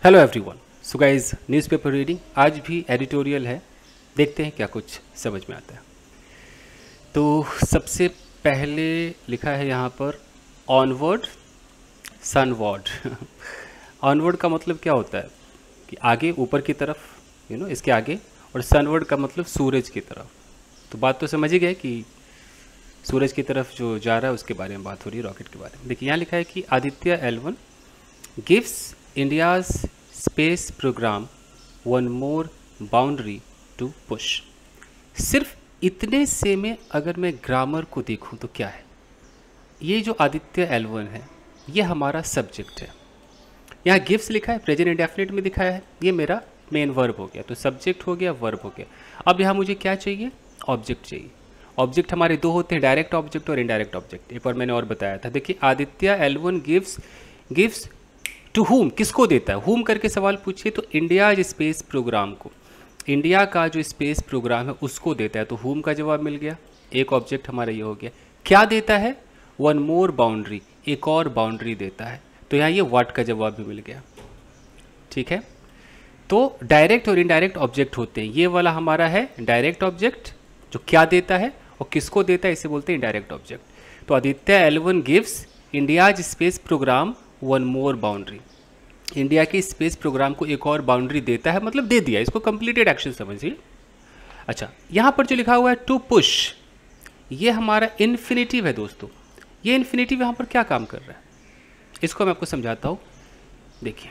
Hello everyone. So guys, newspaper reading आज भी editorial है। देखते हैं क्या कुछ समझ में आता है। तो सबसे पहले लिखा है यहाँ पर ऑनवर्ड सनवर्ड। ऑनवर्ड का मतलब क्या होता है कि आगे ऊपर की तरफ इसके आगे, और सनवर्ड का मतलब सूरज की तरफ। तो बात तो समझ ही गए कि सूरज की तरफ जो जा रहा है उसके बारे में बात हो रही है, रॉकेट के बारे में। देखिए यहाँ लिखा है कि Aditya L1 gives India's space program one more boundary to push. सिर्फ इतने से में अगर मैं ग्रामर को देखूं तो क्या है, ये जो आदित्य L1 है ये हमारा सब्जेक्ट है। यहाँ गिव्स लिखा है, प्रेजेंट इंडेफिनिट में दिखाया है, ये मेरा मेन वर्ब हो गया। तो सब्जेक्ट हो गया, वर्ब हो गया। अब यहाँ मुझे क्या चाहिए, ऑब्जेक्ट चाहिए। ऑब्जेक्ट हमारे दो होते हैं, डायरेक्ट ऑब्जेक्ट और इनडायरेक्ट ऑब्जेक्ट। एक बार मैंने और बताया था। देखिए Aditya L1 gives to whom, किसको देता है, हुम करके सवाल पूछिए तो इंडिया स्पेस प्रोग्राम को, इंडिया का जो स्पेस प्रोग्राम है उसको देता है। तो हुम का जवाब मिल गया, एक ऑब्जेक्ट हमारा ये हो गया। क्या देता है, वन मोर बाउंड्री, एक और बाउंड्री देता है। तो यहाँ ये व्हाट का जवाब भी मिल गया। ठीक है, तो डायरेक्ट और इनडायरेक्ट ऑब्जेक्ट होते हैं। ये वाला हमारा है डायरेक्ट ऑब्जेक्ट जो क्या देता है और किसको देता है, इसे बोलते हैं इनडायरेक्ट ऑब्जेक्ट। तो Aditya L1 gives India's space program one more boundary, India के स्पेस प्रोग्राम को एक और बाउंड्री देता है, मतलब दे दिया, इसको कंप्लीटेड एक्शन समझिए। अच्छा, यहाँ पर जो लिखा हुआ है टू पुश, ये हमारा इन्फिनेटिव है दोस्तों। ये इन्फिनेटिव यहाँ पर क्या काम कर रहा है, इसको मैं आपको समझाता हूँ। देखिए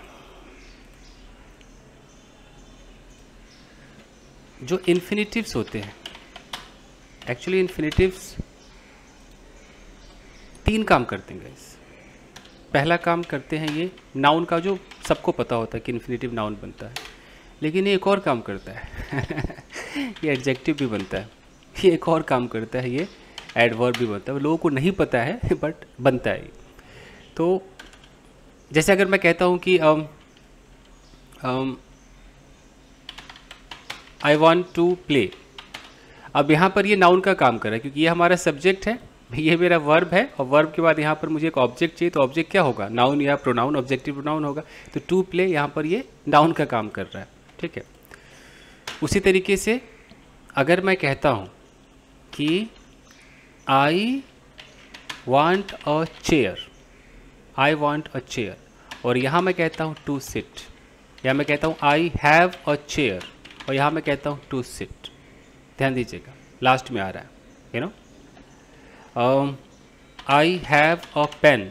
जो इन्फिनेटिव्स होते हैं, एक्चुअली इन्फिनेटिव्स तीन काम करते हैं गाइस। पहला काम करते हैं ये नाउन का, जो सबको पता होता है कि इन्फिनेटिव नाउन बनता है, लेकिन ये एक और काम करता है। ये एडजेक्टिव भी बनता है। ये एक और काम करता है, ये एडवर्ब भी बनता है। लोगों को नहीं पता है बट बनता है। तो जैसे अगर मैं कहता हूँ कि आई वॉन्ट टू प्ले, अब यहाँ पर ये नाउन का काम कर रहा है क्योंकि ये हमारा सब्जेक्ट है, ये मेरा वर्ब है, और वर्ब के बाद यहाँ पर मुझे एक ऑब्जेक्ट चाहिए। तो ऑब्जेक्ट क्या होगा, नाउन या प्रोनाउन, ऑब्जेक्टिव प्रोनाउन होगा। तो टू प्ले यहाँ पर ये नाउन का काम कर रहा है। ठीक है, उसी तरीके से अगर मैं कहता हूँ कि I want a chair, I want a chair, और यहाँ मैं कहता हूँ टू सिट, या मैं कहता हूँ आई हैव अ चेयर, और यहाँ मैं कहता हूँ टू सिट। ध्यान दीजिएगा, लास्ट में आ रहा है I have a pen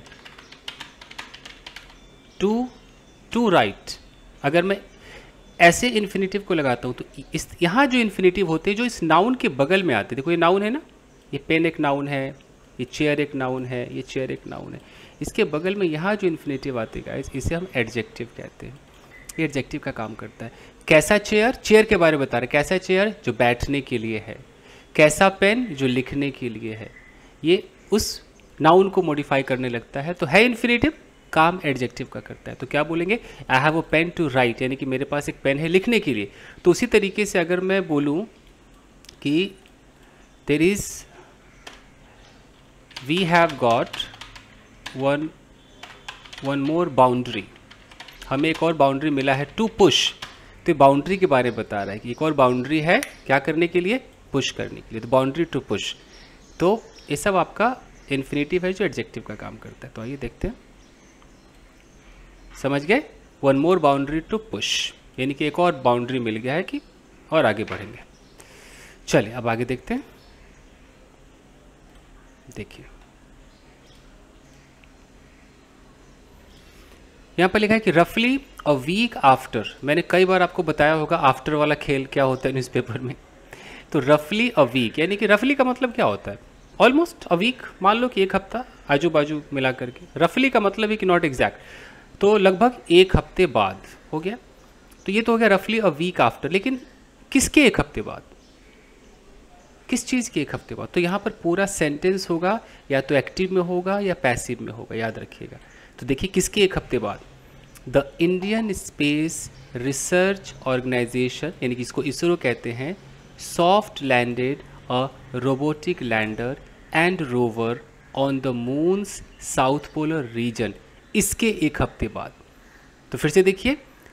to write. अगर मैं ऐसे इन्फिनेटिव को लगाता हूँ तो इस यहाँ जो इन्फिनेटिव होते हैं जो इस नाउन के बगल में आते हैं, देखो ये नाउन है ना, ये पेन एक नाउन है, ये चेयर एक नाउन है, ये चेयर एक नाउन है। इसके बगल में यहाँ जो इन्फिनेटिव आते हैं गाइस, इसे हम एडजेक्टिव कहते हैं। ये एडजेक्टिव का काम करता है। कैसा चेयर, चेयर के बारे में बता रहे, कैसा चेयर जो बैठने के लिए है, कैसा पेन जो लिखने के लिए है। ये उस नाउन को मॉडिफाई करने लगता है। तो है इन्फिनेटिव, काम एडजेक्टिव का करता है। तो क्या बोलेंगे, I have a pen to write, यानी कि मेरे पास एक पेन है लिखने के लिए। तो उसी तरीके से अगर मैं बोलूँ कि there is, we have got one more boundary, हमें एक और बाउंड्री मिला है टू पुश। तो बाउंड्री के बारे में बता रहा है कि एक और बाउंड्री है क्या करने के लिए, पुश करने के लिए। तो बाउंड्री टू पुश, तो ये सब आपका इन्फिनेटिव है जो एडजेक्टिव का काम करता है। तो आइए देखते हैं, समझ गए। One more boundary to push, यानी कि एक और बाउंड्री मिल गया है कि और आगे बढ़ेंगे। चलिए अब आगे देखते हैं। देखिए यहाँ पर लिखा है कि रफली अ वीक आफ्टर। मैंने कई बार आपको बताया होगा आफ्टर वाला खेल क्या होता है न्यूज़पेपर में। तो रफली अ वीक, यानी कि रफली का मतलब क्या होता है, ऑलमोस्ट अ वीक, मान लो कि एक हफ्ता आजू बाजू मिला करके। रफली का मतलब है कि नॉट एग्जैक्ट, तो लगभग एक हफ्ते बाद हो गया। तो ये तो हो गया रफली अ वीक आफ्टर, लेकिन किसके एक हफ्ते बाद, किस चीज़ के एक हफ्ते बाद। तो यहाँ पर पूरा सेंटेंस होगा, या तो एक्टिव में होगा या पैसिव में होगा, याद रखिएगा। तो देखिए किसके एक हफ्ते बाद, the Indian space research organisation, यानी कि इसको इसरो कहते हैं, soft landed a robotic lander and rover on the moon's south polar region, इसके एक हफ्ते बाद। तो फिर से देखिए,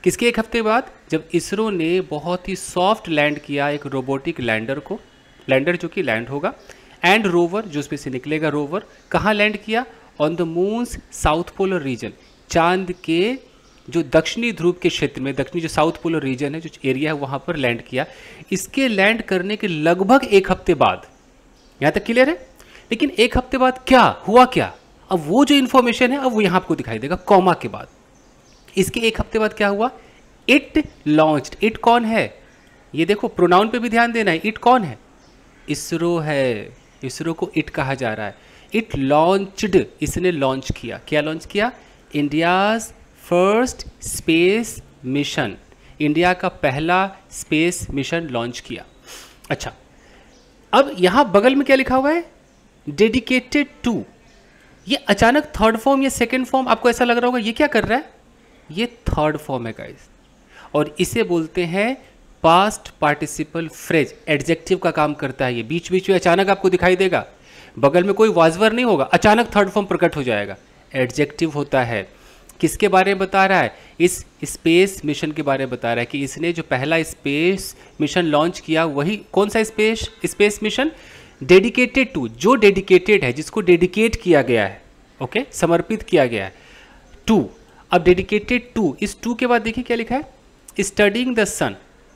किसके एक हफ्ते बाद? जब इसरो ने बहुत ही सॉफ्ट लैंड किया एक रोबोटिक लैंडर को, लैंडर जो कि लैंड होगा, एंड रोवर जो उसमें से निकलेगा रोवर, कहाँ लैंड किया? On the moon's south polar region, चांद के जो दक्षिणी ध्रुव के क्षेत्र में, दक्षिणी जो साउथ पोलर रीजन है, जो एरिया है, वहाँ पर लैंड किया। इसके लैंड करने के लगभग एक हफ्ते बाद, यहाँ तक क्लियर है? लेकिन एक हफ्ते बाद क्या हुआ? क्या अब वो जो इन्फॉर्मेशन है अब वो यहाँ आपको दिखाई देगा कॉमा के बाद। इसके एक हफ्ते बाद क्या हुआ? It launched. इट कौन है? ये देखो प्रोनाउन पे भी ध्यान देना है। इट कौन है? इसरो है। इसरो को इट कहा जा रहा है। इट लॉन्च्ड, इसने लॉन्च किया। क्या लॉन्च किया? India's first space mission, India का पहला स्पेस मिशन लॉन्च किया। अच्छा, अब यहां बगल में क्या लिखा हुआ है? Dedicated to. ये अचानक थर्ड फॉर्म या सेकंड फॉर्म आपको ऐसा लग रहा होगा, ये क्या कर रहा है? ये थर्ड फॉर्म है गाइस, और इसे बोलते हैं पास्ट पार्टिसिपल फ्रेज। एडजेक्टिव का काम करता है ये। बीच बीच में अचानक आपको दिखाई देगा, बगल में कोई वाजवर नहीं होगा, अचानक थर्ड फॉर्म प्रकट हो जाएगा। एडजेक्टिव होता है। किसके बारे में बता रहा है? इस स्पेस मिशन के बारे में बता रहा है कि इसने जो पहला स्पेस मिशन लॉन्च किया, वही कौन सा स्पेस मिशन? डेडिकेटेड टू, जो डेडिकेटेड है, जिसको डेडिकेट किया गया है, ओके, समर्पित किया गया है, टू। अब डेडिकेटेड टू, इस टू के बाद देखिए क्या लिखा है? Studying the sun.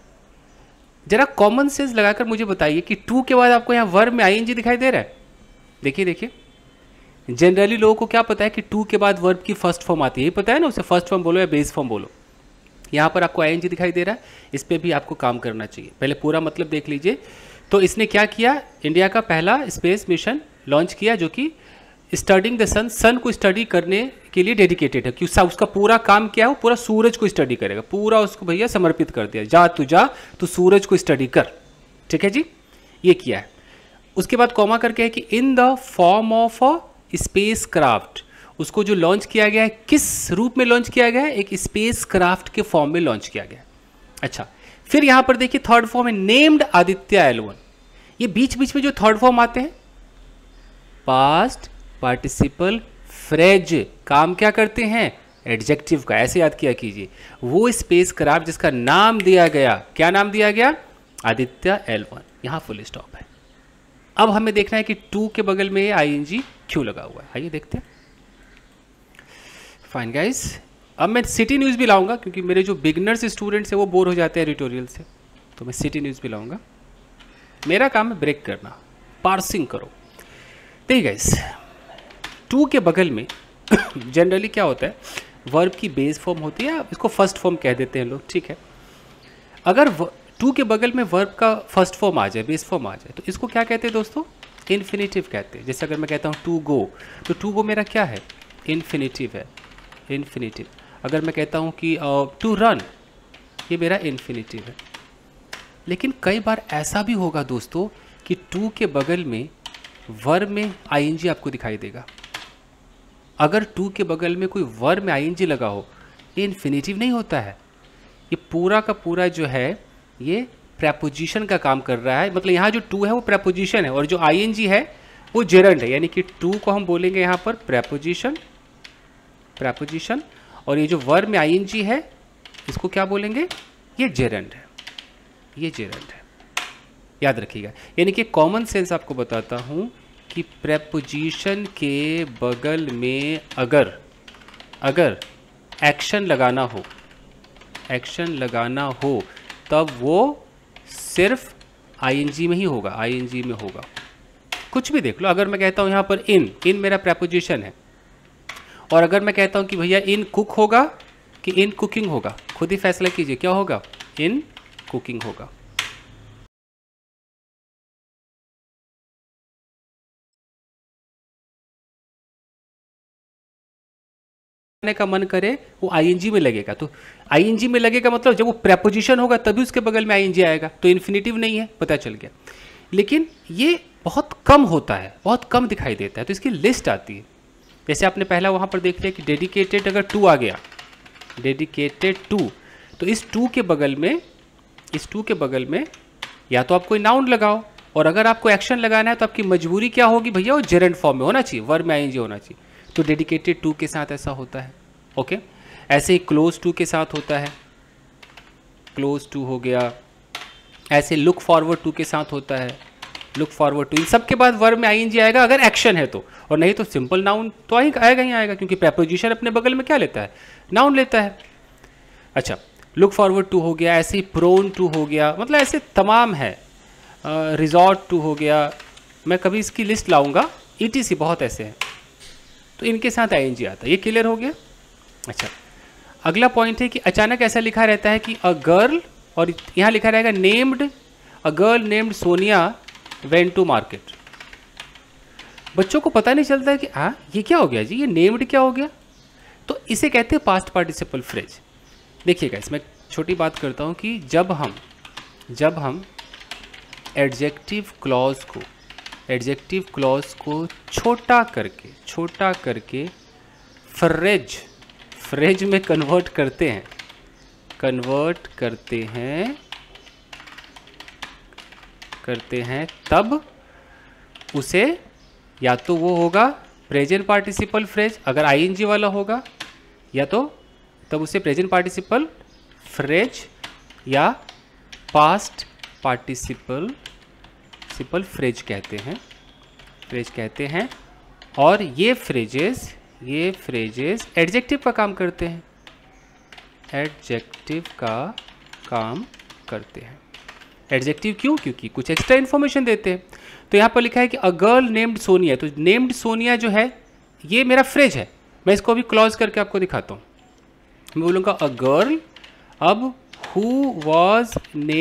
जरा कॉमन सेंस लगाकर मुझे बताइए कि टू के बाद आपको यहाँ वर्ब में आईएनजी दिखाई दे रहा है? देखिए देखिए, जनरली लोगों को क्या पता है कि टू के बाद वर्ब की फर्स्ट फॉर्म आती है, ये पता है ना, उसे फर्स्ट फॉर्म बोलो या बेस फॉर्म बोलो। यहाँ पर आपको आईएनजी दिखाई दे रहा है, इस पर भी आपको काम करना चाहिए। पहले पूरा मतलब देख लीजिए। तो इसने क्या किया? इंडिया का पहला स्पेस मिशन लॉन्च किया, जो कि स्टडिंग द सन, सन को स्टडी करने के लिए डेडिकेटेड है। कि उसका पूरा काम क्या है? वो पूरा सूरज को स्टडी करेगा, पूरा उसको भैया समर्पित कर दिया। जा तू सूरज को स्टडी कर। ठीक है जी, ये किया है। उसके बाद कॉमा करके है कि in the form of a spacecraft, उसको जो लॉन्च किया गया है, किस रूप में लॉन्च किया गया है? एक स्पेस क्राफ्ट के फॉर्म में लॉन्च किया गया। अच्छा, फिर यहां पर देखिए थर्ड फॉर्म है नेम्ड आदित्य L1। ये बीच बीच में जो थर्ड फॉर्म आते हैं, पास्ट पार्टिसिपल फ्रेज, काम क्या करते हैं? एडजेक्टिव का। ऐसे याद किया कीजिए, वो स्पेस क्राफ्ट जिसका नाम दिया गया, क्या नाम दिया गया? आदित्य L1। यहां फुल स्टॉप है। अब हमें देखना है कि टू के बगल में आईएनजी क्यों लगा हुआ है। आइए देखते हैं। फाइन गाइस, अब मैं सिटी न्यूज़ भी लाऊंगा, क्योंकि मेरे जो बिगनर्स स्टूडेंट्स हैं वो बोर हो जाते हैं एडिटोरियल से, तो मैं सिटी न्यूज़ भी लाऊंगा। मेरा काम है ब्रेक करना, पार्सिंग करो। देखिए गाइस, टू के बगल में जनरली क्या होता है? वर्ब की बेस फॉर्म होती है, इसको फर्स्ट फॉर्म कह देते हैं लोग, ठीक है। अगर टू के बगल में वर्ब का फर्स्ट फॉर्म आ जाए, बेस फॉर्म आ जाए, तो इसको क्या कहते हैं दोस्तों? इन्फिनिटिव कहते हैं। जैसे अगर मैं कहता हूँ टू गो, तो टू गो मेरा क्या है? इन्फिनिटिव है, इन्फिनिटिव। अगर मैं कहता हूँ कि टू रन, ये मेरा इन्फिनिटिव है। लेकिन कई बार ऐसा भी होगा दोस्तों कि टू के बगल में वर्ब में आईएनजी आपको दिखाई देगा। अगर टू के बगल में कोई वर्ब में आईएनजी लगा हो, ये इन्फिनिटिव नहीं होता है। ये पूरा का पूरा जो है ये प्रेपोजिशन का काम कर रहा है। मतलब यहाँ जो टू है वो प्रेपोजिशन है, और जो आईएनजी है वो जेरंड है। यानी कि टू को हम बोलेंगे यहाँ पर प्रेपोजिशन, प्रेपोजिशन, और ये जो वर्ब में आईएनजी है इसको क्या बोलेंगे? ये जेरंड है, ये जेरंड है। याद रखिएगा। यानी कि कॉमन सेंस आपको बताता हूँ कि प्रेपोजिशन के बगल में अगर एक्शन लगाना हो, एक्शन लगाना हो, तब वो सिर्फ आईएनजी में ही होगा, आईएनजी में होगा। कुछ भी देख लो। अगर मैं कहता हूँ यहाँ पर इन मेरा प्रेपोजिशन है, और अगर मैं कहता हूँ कि भैया इन कुक होगा कि इन कुकिंग होगा, खुद ही फैसला कीजिए क्या होगा? इन कुकिंग होगा। का मन करे वो आईएनजी में लगेगा, तो आईएनजी में लगेगा मतलब जब वो प्रेपोजिशन होगा तभी उसके बगल में आईएनजी आएगा, तो इन्फिनिटिव नहीं है, पता चल गया। लेकिन ये बहुत कम होता है, बहुत कम दिखाई देता है, तो इसकी लिस्ट आती है। जैसे आपने पहला वहाँ पर देख लिया कि डेडिकेटेड, अगर टू आ गया, डेडिकेटेड टू, तो इस टू के बगल में, इस टू के बगल में या तो आप कोई नाउन लगाओ, और अगर आपको एक्शन लगाना है तो आपकी मजबूरी क्या होगी भैया? वो जेरंड फॉर्म में होना चाहिए, वर्ब में आईएनजी होना चाहिए। तो डेडिकेटेड टू के साथ ऐसा होता है, ओके। ऐसे ही क्लोज टू के साथ होता है, क्लोज टू हो गया, ऐसे लुक फॉरवर्ड टू के साथ होता है, लुक फॉरवर्ड टू। इन सब के बाद वर्ब में आईएनजी आएगा अगर एक्शन है तो, और नहीं तो सिंपल नाउन तो आएगा ही आएगा, क्योंकि प्रेपोजिशन अपने बगल में क्या लेता है, नाउन लेता है। अच्छा, लुक फॉरवर्ड टू हो गया, ऐसे ही प्रोन टू हो गया, मतलब ऐसे तमाम है, रिजॉर्ट टू हो गया, मैं कभी इसकी लिस्ट लाऊंगा, ईटीसी बहुत ऐसे हैं, तो इनके साथ आईएनजी आता है। ये क्लियर हो गया। अच्छा, अगला पॉइंट है कि अचानक ऐसा लिखा रहता है कि अ गर्ल, और यहाँ लिखा रहेगा named, a girl named Sonia went to market. बच्चों को पता नहीं चलता है कि हाँ ये क्या हो गया जी, ये नेम्ड क्या हो गया, तो इसे कहते हैं पास्ट पार्टिसिपल फ्रेज। देखिएगा, इसमें छोटी बात करता हूँ कि जब हम एडजेक्टिव क्लॉज को छोटा करके फ्रेज में कन्वर्ट करते हैं तब उसे या तो वो होगा प्रेजेंट पार्टिसिपल फ्रेज अगर आईएनजी वाला होगा, या तो तब उसे प्रेजेंट पार्टिसिपल फ्रेज या पास्ट पार्टिसिपल फ्रेज कहते हैं। और ये फ्रेजेस एडजेक्टिव का काम करते हैं। एडजेक्टिव क्यों? क्योंकि कुछ एक्स्ट्रा इन्फॉर्मेशन देते हैं। तो यहाँ पर लिखा है कि अ गर्ल नेम्ड सोनिया, तो नेम्ड सोनिया जो है ये मेरा फ्रेज है। मैं इसको अभी क्लॉज करके आपको दिखाता हूँ। मैं बोलूँगा अ गर्ल, अब who was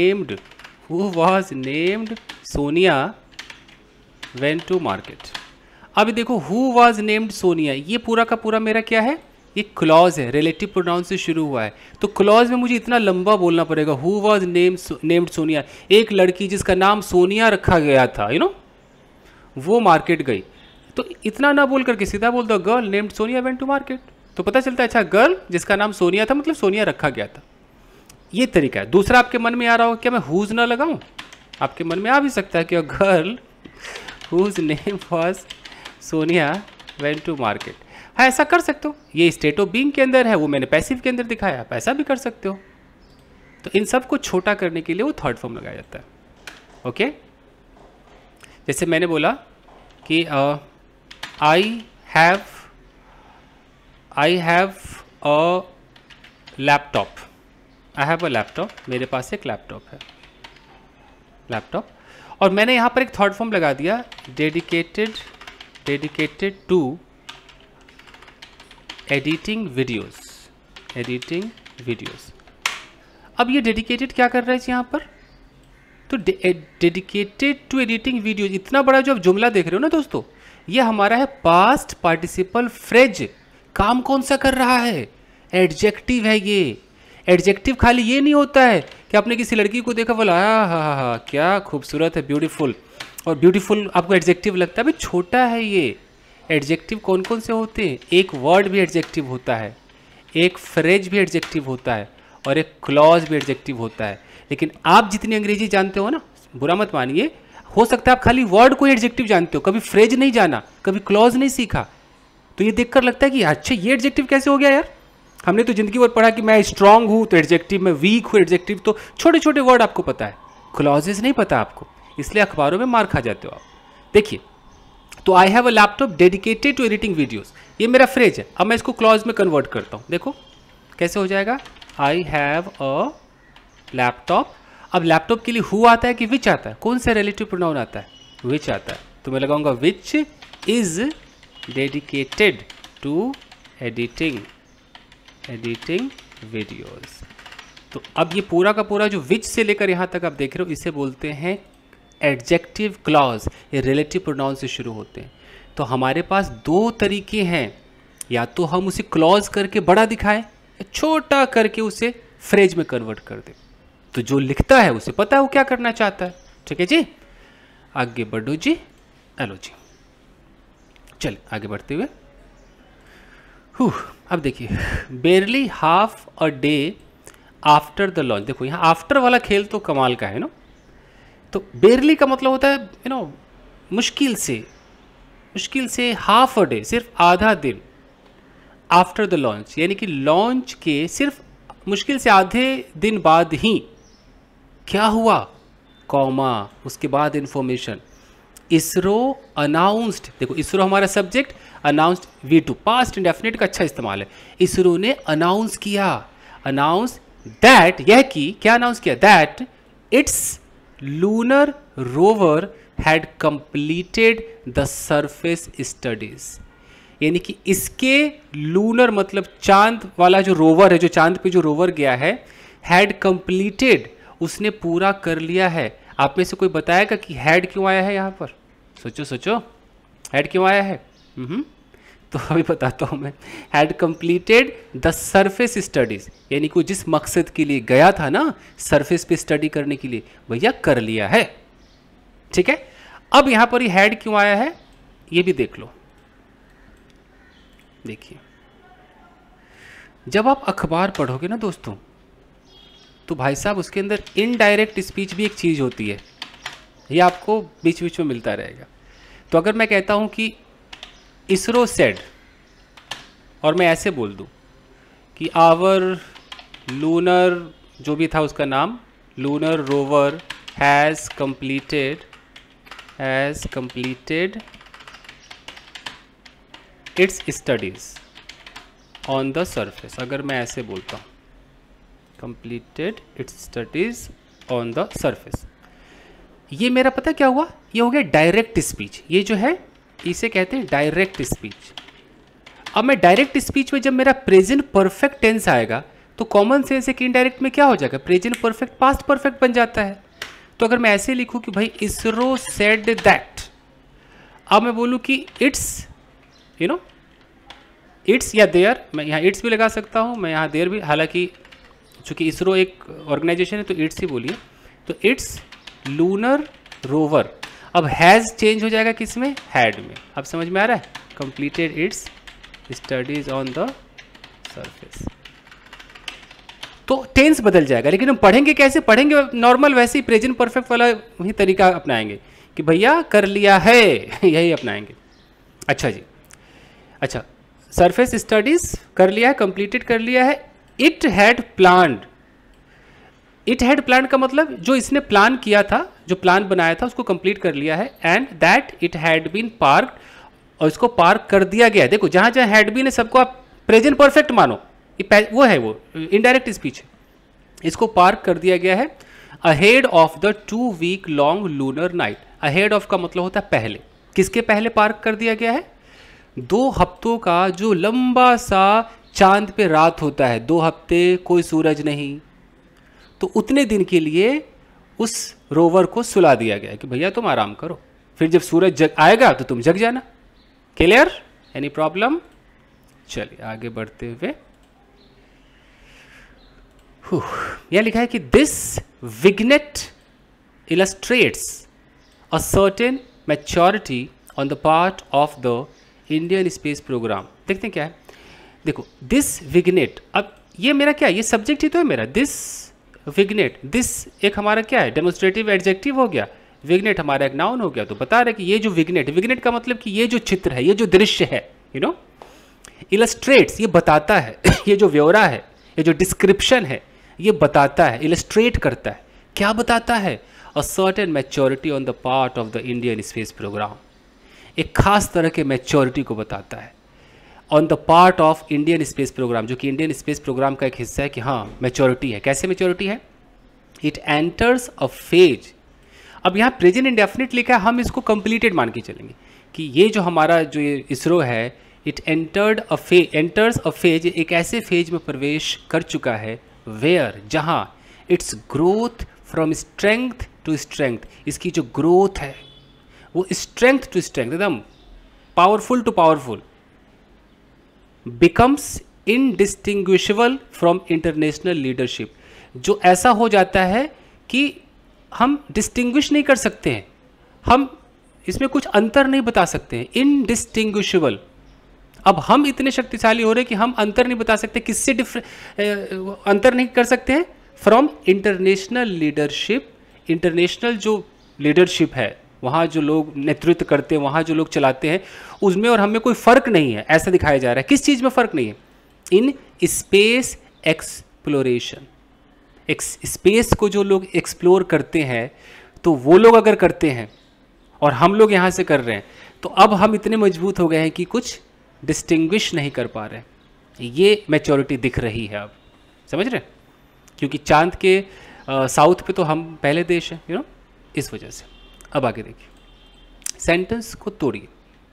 named Sonia went to market. अब देखो हु वॉज नेम्ड सोनिया, ये पूरा का पूरा मेरा क्या है, ये क्लॉज है, रिलेटिव प्रोनाउन से शुरू हुआ है। तो क्लॉज में मुझे इतना लंबा बोलना पड़ेगा, हु वॉज नेम्ड सोनिया, एक लड़की जिसका नाम सोनिया रखा गया था, वो मार्केट गई। तो इतना ना बोल करके सीधा बोल दो girl named Sonia went to market, तो पता चलता है अच्छा गर्ल जिसका नाम सोनिया था मतलब सोनिया रखा गया था। ये तरीका है। दूसरा आपके मन में आ रहा हो क्या मैं हुज ना लगाऊं, आपके मन में आ भी सकता है कि girl whose name was Sonia went to market. हाँ, ऐसा कर सकते हो, ये स्टेट ऑफ बीइंग के अंदर है, वो मैंने पैसिव के अंदर दिखाया, आप ऐसा भी कर सकते हो। तो इन सब को छोटा करने के लिए वो थर्ड फॉर्म लगाया जाता है। ओके, जैसे मैंने बोला कि आई हैव अ लैपटॉप, मेरे पास एक लैपटॉप है, और मैंने यहाँ पर एक थर्ड फॉर्म लगा दिया डेडिकेटेड टू एडिटिंग वीडियोस। अब ये डेडिकेटेड क्या कर रहा है यहाँ पर, तो डेडिकेटेड टू एडिटिंग वीडियोस, इतना बड़ा जो आप जुमला देख रहे हो ना दोस्तों, ये हमारा है पास्ट पार्टिसिपल फ्रेज। काम कौन सा कर रहा है, एडजेक्टिव है ये। एडजेक्टिव खाली ये नहीं होता है कि आपने किसी लड़की को देखा बोला हा क्या खूबसूरत है, ब्यूटीफुल, और ब्यूटीफुल आपको एडजेक्टिव लगता है, भाई छोटा है ये। एडजेक्टिव कौन कौन से होते हैं, एक वर्ड भी एडजेक्टिव होता है, एक फ्रेज भी एडजेक्टिव होता है, और एक क्लॉज भी एडजेक्टिव होता है। लेकिन आप जितनी अंग्रेजी जानते हो ना, बुरा मत मानिए, हो सकता है आप खाली वर्ड को एडजेक्टिव जानते हो, कभी फ्रेज नहीं जाना, कभी क्लॉज नहीं सीखा, तो ये देखकर लगता है कि अच्छा ये एडजेक्टिव कैसे हो गया यार। हमने तो जिंदगी भर पढ़ा कि मैं स्ट्रांग हूँ तो एडजेक्टिव, मैं वीक हूँ एडजेक्टिव, तो छोटे छोटे वर्ड आपको पता है, क्लॉजेस नहीं पता आपको, इसलिए अखबारों में मार खा जाते हो आप। देखिए, तो I have a laptop dedicated to editing videos, ये मेरा फ्रेज है। अब मैं इसको क्लॉज में कन्वर्ट करता हूँ, देखो कैसे हो जाएगा, आई हैव अ लैपटॉप। अब लैपटॉप के लिए हु आता है कि विच आता है, कौन सा रिलेटिव प्रोनाउन आता है, विच आता है, तो मैं लगाऊंगा which is dedicated to editing videos. तो अब ये पूरा का पूरा जो विच से लेकर यहाँ तक आप देख रहे हो, इसे बोलते हैं एडजेक्टिव क्लॉज, ये रिलेटिव प्रोनाउन से शुरू होते हैं। तो हमारे पास दो तरीके हैं, या तो हम उसे क्लॉज करके बड़ा दिखाएं, या छोटा करके उसे फ्रेज में कन्वर्ट कर दें। तो जो लिखता है उसे पता है वो क्या करना चाहता है। ठीक है जी, आगे बढ़ो जी, हेलो जी, चल आगे बढ़ते हुए। अब देखिए, barely half a day after the launch. देखो यहाँ आफ्टर वाला खेल तो कमाल का है ना। तो बेरली का मतलब होता है मुश्किल से, हाफ अ डे सिर्फ आधा दिन, आफ्टर द लॉन्च यानी कि लॉन्च के सिर्फ मुश्किल से आधे दिन बाद ही क्या हुआ, कॉमा, उसके बाद इंफॉर्मेशन, इसरो अनाउंस्ड, देखो इसरो हमारा subject, announced V2 past indefinite का अच्छा इस्तेमाल है, इसरो ने अनाउंस किया, अनाउंस दैट, यह कि क्या अनाउंस किया, that its lunar rover had completed the surface studies, यानी कि इसके लूनर मतलब चांद वाला जो रोवर है, जो चांद पे जो रोवर गया है, हैड कंप्लीटेड, उसने पूरा कर लिया है। आप में से कोई बताएगा कि हैड क्यों आया है यहाँ पर, सोचो सोचो, हैड क्यों आया है? तो अभी बताता हूँ मैं। Had completed the surface studies, यानी कि जिस मकसद के लिए गया था ना सरफेस पे स्टडी करने के लिए, भैया कर लिया है। ठीक है, अब यहां पर ये हैड क्यों आया है ये भी देख लो। देखिए, जब आप अखबार पढ़ोगे ना दोस्तों, तो भाई साहब उसके अंदर इनडायरेक्ट स्पीच भी एक चीज़ होती है, ये आपको बीच बीच में मिलता रहेगा। तो अगर मैं कहता हूं कि इसरो सेड, और मैं ऐसे बोल दूं कि आवर लूनर, जो भी था उसका नाम, lunar rover has completed its studies on the surface, अगर मैं ऐसे बोलता हूँ completed its studies on the surface, ये मेरा पता क्या हुआ, ये हो गया डायरेक्ट स्पीच। ये जो है इसे कहते हैं डायरेक्ट स्पीच। अब मैं डायरेक्ट स्पीच में जब मेरा प्रेजेंट परफेक्ट टेंस आएगा तो कॉमन सेंस है कि इनडायरेक्ट में क्या हो जाएगा, प्रेजेंट परफेक्ट पास्ट परफेक्ट बन जाता है। तो अगर मैं ऐसे लिखूं कि भाई इसरो सेड दैट, अब मैं बोलूं कि इट्स इट्स या देयर, मैं यहाँ इट्स भी लगा सकता हूँ, मैं यहाँ देयर भी, हालांकि चूंकि इसरो एक ऑर्गेनाइजेशन है तो इट्स ही बोलिए। तो इट्स लूनर रोवर, अब हैज़ चेंज हो जाएगा किस में, हैड में। अब समझ में आ रहा है, completed its studies on the surface, तो टेंस बदल जाएगा। लेकिन हम पढ़ेंगे कैसे, पढ़ेंगे नॉर्मल वैसे ही प्रेजेंट परफेक्ट वाला ही तरीका अपनाएंगे कि भैया कर लिया है यही अपनाएंगे। अच्छा जी, अच्छा, सरफेस स्टडीज कर लिया है, कंप्लीटेड कर लिया है। It had planned, it had plan का मतलब जो इसने प्लान किया था, जो प्लान बनाया था उसको कंप्लीट कर लिया है। And that it had been park, और इसको पार्क कर दिया गया है। देखो जहां जहां हैड बीन है सबको आप प्रेजेंट परफेक्ट मानो, वो है वो इनडायरेक्ट स्पीच है, इसको पार्क कर दिया गया है ahead of the 2 week long lunar night. Ahead of का मतलब होता है पहले, किसके पहले पार्क कर दिया गया है, 2 हफ्तों का जो लंबा सा चांद पे रात होता है, 2 हफ्ते कोई सूरज नहीं, तो उतने दिन के लिए उस रोवर को सुला दिया गया कि भैया तुम आराम करो, फिर जब सूरज जग आएगा तो तुम जग जाना। Clear, any problem? चलिए आगे बढ़ते हुए, यह लिखा है कि this vignette illustrates a certain maturity on the part of the Indian space programme. देखते हैं क्या है, देखो दिस विग्नेट, अब ये मेरा क्या है, ये सब्जेक्ट ही तो है मेरा, दिस विग्नेट, दिस एक हमारा क्या है, डेमोन्स्ट्रेटिव एडजेक्टिव हो गया, विग्नेट हमारा एक नाउन हो गया। तो बता रहे कि ये जो विग्नेट, विग्नेट का मतलब कि ये जो चित्र है, ये जो दृश्य है, इलस्ट्रेट्स, ये बताता है ये जो ब्यौरा है, ये जो डिस्क्रिप्शन है, ये बताता है, इलस्ट्रेट करता है। क्या बताता है, a certain maturity on the part of the Indian space programme, एक खास तरह के मैच्योरिटी को बताता है on the part of Indian space programme, जो कि इंडियन स्पेस प्रोग्राम का एक हिस्सा है कि हाँ मैच्योरिटी है। कैसे मैच्योरिटी है, इट एंटर्स अ फेज। अब यहाँ प्रेजेंट इंडेफिनिट लिखा है, हम इसको कंप्लीटेड मान के चलेंगे कि ये जो हमारा जो ये इसरो है, इट एंटर्स अ फेज, एक ऐसे फेज में प्रवेश कर चुका है, वेयर, जहाँ its growth from strength to strength, इसकी जो ग्रोथ है वो स्ट्रेंथ टू स्ट्रेंथ, एकदम powerful to powerful, becomes indistinguishable from international leadership, जो ऐसा हो जाता है कि हम डिस्टिंग्विश नहीं कर सकते हैं, हम इसमें कुछ अंतर नहीं बता सकते हैं, इनडिस्टिंग्विशेबल। अब हम इतने शक्तिशाली हो रहे हैं कि हम अंतर नहीं बता सकते, किससे अंतर नहीं कर सकते हैं, फ्रॉम इंटरनेशनल लीडरशिप। इंटरनेशनल जो लीडरशिप है, वहाँ जो लोग नेतृत्व करते हैं, वहाँ जो लोग चलाते हैं, उसमें और हमें कोई फ़र्क नहीं है, ऐसा दिखाया जा रहा है। किस चीज़ में फ़र्क नहीं है, इन स्पेस एक्सप्लोरेशन। स्पेस को जो लोग एक्सप्लोर करते हैं, तो वो लोग अगर करते हैं और हम लोग यहाँ से कर रहे हैं, तो अब हम इतने मजबूत हो गए हैं कि कुछ डिस्टिंग्विश नहीं कर पा रहे हैं। ये मैच्योरिटी दिख रही है अब, समझ रहे हैं? क्योंकि चांद के साउथ पे तो हम पहले देश हैं, यू नो, इस वजह से। अब आगे देखिए, सेंटेंस को तोड़िए।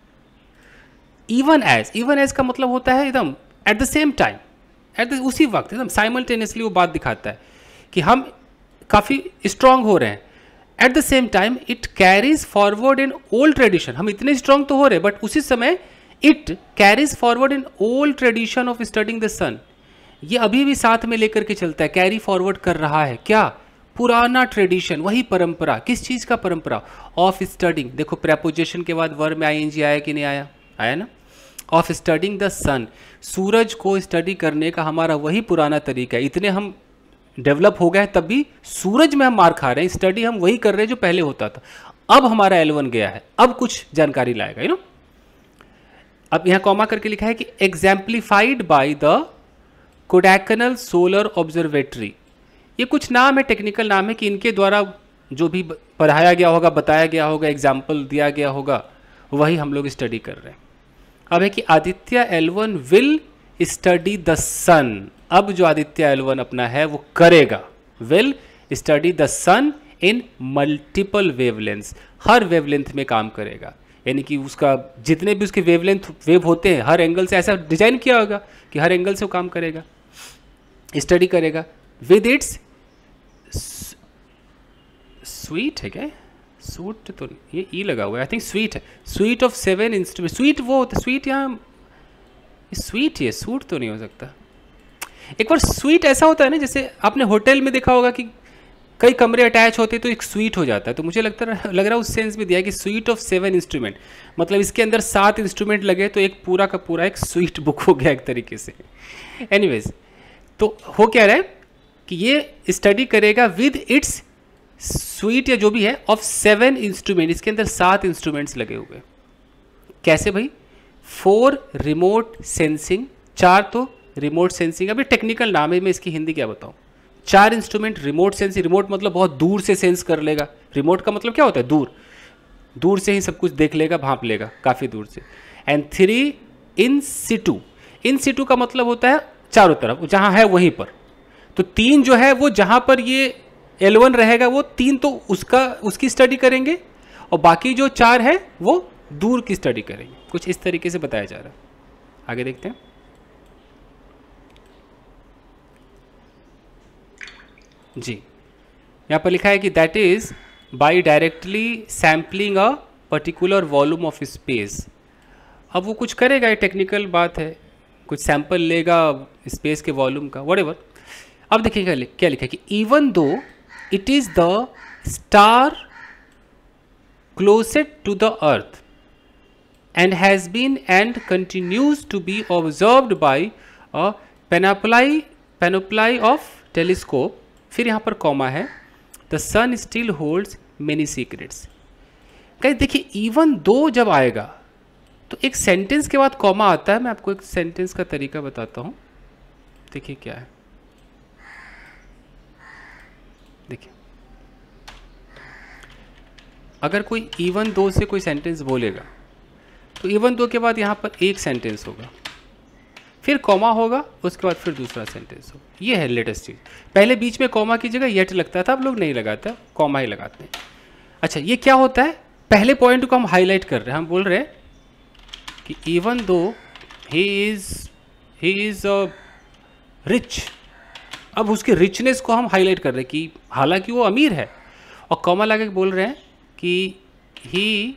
इवन एज का मतलब होता है एकदम एट द सेम टाइम, उसी वक्त एकदम साइमल्टेनियसली वो बात दिखाता है कि हम काफ़ी स्ट्रांग हो रहे हैं। At the same time it carries forward in old tradition, हम इतने स्ट्रांग तो हो रहे हैं, बट उसी समय it carries forward in old tradition of studying the sun. ये अभी भी साथ में लेकर के चलता है, कैरी फॉरवर्ड कर रहा है क्या? पुराना ट्रेडिशन, वही परंपरा। किस चीज़ का परंपरा? Of studying. देखो प्रेपोजिशन के बाद वर्ब में आईएनजी आया कि नहीं आया? आया ना। ऑफ स्टडिंग द सन, सूरज को स्टडी करने का हमारा वही पुराना तरीका है। इतने हम डेवलप हो गए तब भी सूरज में हम मार खा रहे हैं, स्टडी हम वही कर रहे हैं जो पहले होता था। अब हमारा L1 गया है, अब कुछ जानकारी लाएगा, यू नो। अब यहाँ कॉमा करके लिखा है कि exemplified by the Kodaikanal solar observatory. ये कुछ नाम है, टेक्निकल नाम है कि इनके द्वारा जो भी पढ़ाया गया होगा, बताया गया होगा, एग्जाम्पल दिया गया होगा, वही हम लोग स्टडी कर रहे हैं। अब है कि Aditya L1 will study the sun. अब जो आदित्य L1 अपना है वो करेगा, will study the sun in multiple wavelengths, हर वेवलेंथ में काम करेगा। यानी कि उसका जितने भी उसके वेव होते हैं, हर एंगल से ऐसा डिजाइन किया होगा कि हर एंगल से वो काम करेगा, स्टडी करेगा। विद इट्स स्वीट है क्या? सूट तो ये ई लगा हुआ है, आई थिंक स्वीट है। स्वीट ऑफ 7 इंस्ट्रूमेंट, स्वीट वो होता है, स्वीट यहाँ स्वीट, ये सूट तो नहीं हो सकता। एक बार स्वीट ऐसा होता है ना, जैसे आपने होटल में देखा होगा कि कई कमरे अटैच होते हैं तो एक स्वीट हो जाता है। तो मुझे लग रहा है उस सेंस में दिया है कि स्वीट ऑफ 7 इंस्ट्रूमेंट, मतलब इसके अंदर 7 इंस्ट्रूमेंट लगे तो एक पूरा का पूरा एक स्वीट बुक हो गया एक तरीके से। एनीवेज, तो हो क्या रहा है कि ये स्टडी करेगा विद इट्स स्वीट या जो भी है ऑफ 7 इंस्ट्रूमेंट, इसके अंदर 7 इंस्ट्रूमेंट्स लगे हुए। कैसे भाई? 4 रिमोट सेंसिंग, 4 तो रिमोट सेंसिंग, अभी टेक्निकल नाम है, मैं इसकी हिंदी क्या बताऊं। 4 इंस्ट्रूमेंट रिमोट सेंसिंग, रिमोट मतलब बहुत दूर से सेंस कर लेगा। रिमोट का मतलब क्या होता है? दूर, दूर से ही सब कुछ देख लेगा, भांप लेगा काफ़ी दूर से। एंड 3 इन सिटू, इन सिटू का मतलब होता है चारों तरफ, जहाँ है वहीं पर। तो 3 जो है वो जहाँ पर ये L1 रहेगा वो 3 तो उसकी स्टडी करेंगे, और बाकी जो 4 है वो दूर की स्टडी करेंगे। कुछ इस तरीके से बताया जा रहा है। आगे देखते हैं। जी, यहाँ पर लिखा है कि that is by directly sampling a particular volume of space. अब वो कुछ करेगा, ये टेक्निकल बात है, कुछ सैंपल लेगा स्पेस के वॉल्यूम का, व्हाटएवर। अब देखिएगा क्या लिखा है कि even though it is the star closest to the earth and has been and continues to be observed by a panoply of telescope, फिर यहाँ पर कॉमा है, the sun still holds many secrets। Guys देखिए, even though जब आएगा तो एक sentence के बाद कॉमा आता है। मैं आपको एक सेंटेंस का तरीका बताता हूँ, देखिए क्या है। देखिए, अगर कोई इवन दो से कोई सेंटेंस बोलेगा तो इवन दो के बाद यहाँ पर एक सेंटेंस होगा, फिर कॉमा होगा, उसके बाद फिर दूसरा सेंटेंस होगा। ये है लेटेस्ट चीज़। पहले बीच में कॉमा की जगह येट लगता था, अब लोग नहीं लगाते, कॉमा ही लगाते हैं। अच्छा, ये क्या होता है? पहले पॉइंट को हम हाईलाइट कर रहे हैं, हम बोल रहे हैं कि इवन दो ही इज रिच, अब उसके रिचनेस को हम हाईलाइट कर रहे हैं कि हालांकि वो अमीर है, और कॉमा लगा के बोल रहे हैं कि ही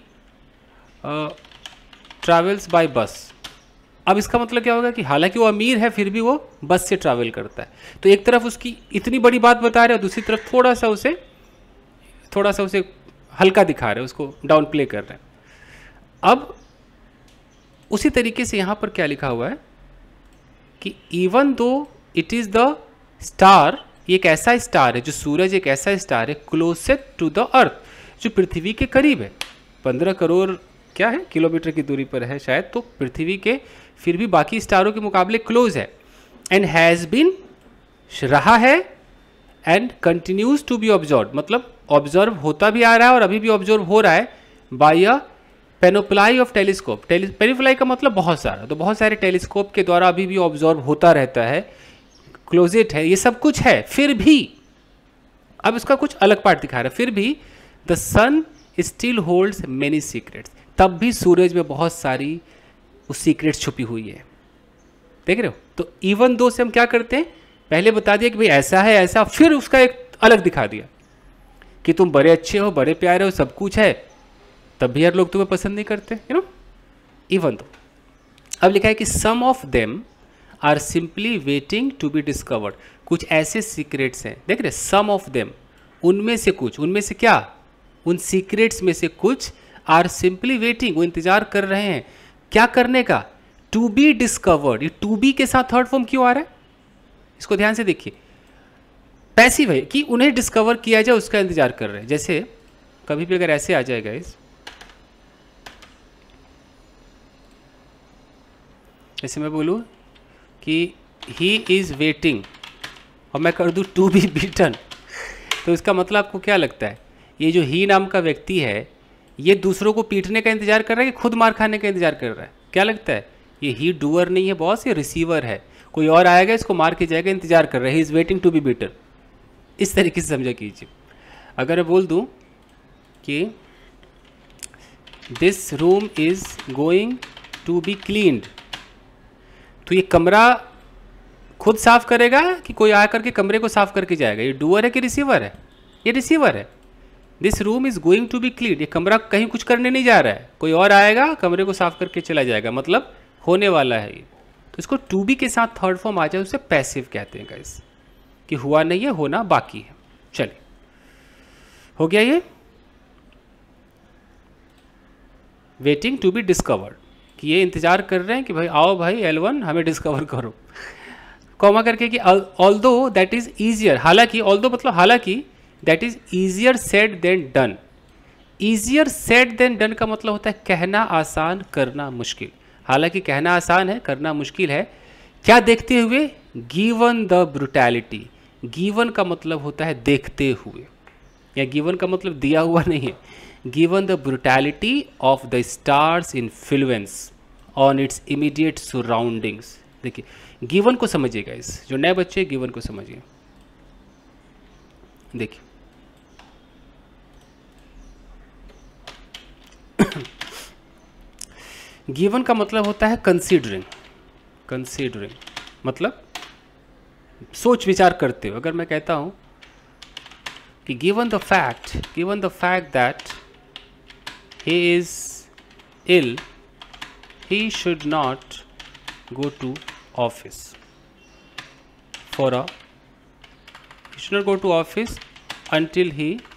ट्रैवल्स बाय बस। अब इसका मतलब क्या होगा कि हालांकि वो अमीर है फिर भी वो बस से ट्रैवल करता है। तो एक तरफ उसकी इतनी बड़ी बात बता रहे हैं और दूसरी तरफ थोड़ा सा उसे हल्का दिखा रहे हैं, उसको डाउन प्ले कर रहे हैं। अब उसी तरीके से यहाँ पर क्या लिखा हुआ है कि even though it is the star, ये एक ऐसा स्टार है, जो सूरज एक ऐसा स्टार है, क्लोसेस्ट टू द अर्थ, जो पृथ्वी के करीब है, 15 करोड़ क्या है किलोमीटर की दूरी पर है शायद, तो पृथ्वी के फिर भी बाकी स्टारों के मुकाबले क्लोज है। एंड हैज़ बीन रहा है and continues to be observe, मतलब ऑब्जर्व होता भी आ रहा है और अभी भी ऑब्जर्व हो रहा है by a panoply of telescope. Panoply का मतलब बहुत सारा, तो बहुत सारे टेलीस्कोप के द्वारा अभी भी ऑब्जर्व होता रहता है, क्लोजेट है, ये सब कुछ है। फिर भी अब इसका कुछ अलग पार्ट दिखा रहा है, फिर भी the sun still holds many secrets, तब भी सूरज में बहुत सारी उस सीक्रेट्स छुपी हुई है, देख रहे हो। तो इवन दो से हम क्या करते हैं, पहले बता दिया कि भाई ऐसा है ऐसा, फिर उसका एक अलग दिखा दिया कि तुम बड़े अच्छे हो, बड़े प्यारे हो, सब कुछ है, तब भी यार लोग तुम्हें पसंद नहीं करते, यू नो, इवन दो। अब लिखा है कि some of them are simply waiting to be discovered, कुछ ऐसे सीक्रेट्स हैं, देख रहे, सम ऑफ देम, उनमें से कुछ, उनमें से क्या, उन सीक्रेट्स में से कुछ आर सिंपली वेटिंग, वो इंतजार कर रहे हैं, क्या करने का, टू बी डिस्कवर्ड। ये टू बी के साथ थर्ड फॉर्म क्यों आ रहा है, इसको ध्यान से देखिए, पैसिव है कि उन्हें डिस्कवर किया जाए, उसका इंतजार कर रहे हैं। जैसे कभी भी अगर ऐसे आ जाएगा इस, जैसे मैं बोलूँ कि ही इज़ वेटिंग और मैं कर दूँ टू बी बीटन, तो इसका मतलब आपको क्या लगता है, ये जो ही नाम का व्यक्ति है ये दूसरों को पीटने का इंतजार कर रहा है कि खुद मार खाने का इंतजार कर रहा है, क्या लगता है, ये ही डूअर नहीं है बॉस, ये रिसीवर है, कोई और आएगा इसको मार के जाएगा, इंतजार कर रहा है, he is waiting to be beaten. इस तरीके से समझा कीजिए। अगर मैं बोल दूँ कि this room is going to be cleaned, तो ये कमरा खुद साफ करेगा कि कोई आकर के कमरे को साफ करके जाएगा, ये डूअर है कि रिसीवर है, ये रिसीवर है। This room is going to be clean, ये कमरा कहीं कुछ करने नहीं जा रहा है, कोई और आएगा कमरे को साफ करके चला जाएगा, मतलब होने वाला है ये। तो इसको टू बी के साथ थर्ड फॉर्म आ जाए उसे पैसिव कहते हैं गाइस, कि हुआ नहीं है, होना बाकी है। चलिए, हो गया ये वेटिंग टू बी डिस्कवर्ड, कि ये इंतजार कर रहे हैं कि भाई आओ भाई L1 हमें डिस्कवर करो, कॉमा करके कि ऑल्दो दैट इज ईजियर, हालांकि, ऑल्दो मतलब हालांकि, that is easier said than done. Easier said than done का मतलब होता है कहना आसान, करना मुश्किल। हालांकि कहना आसान है, करना मुश्किल है, क्या देखते हुए, गिवन द ब्रुटैलिटी। गिवन का मतलब होता है देखते हुए, या गिवन का मतलब दिया हुआ नहीं है, given the brutality of the star's influence on its immediate surroundings. देखिए, गिवन को समझिएगा, इस जो नए बच्चे गिवन को समझिए। देखिए गिवन का मतलब होता है कंसीडरिंग, कंसीडरिंग मतलब सोच विचार करते हो। अगर मैं कहता हूं कि given the fact that he is ill, he should not go to office for a, he should not go to office until